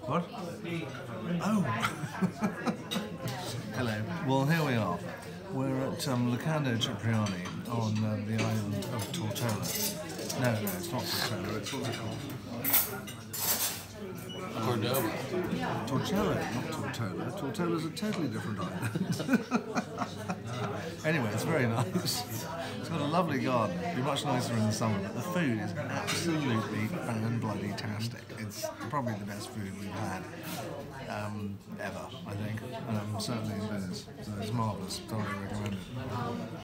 What? Oh! Hello. Well, here we are. We're at Locando Cipriani on the island of Tortola. No, it's not Tortola. It's what's it called? Cordoba. Tortola, not Tortola. Tortola's a totally different island. Anyway, it's very nice. It's got a lovely garden. It'd be much nicer in the summer, but the food is absolutely fan-bloody-tastic. It's probably the best food we've had ever, I think. Certainly in Venice. So it's marvellous. Totally recommend it.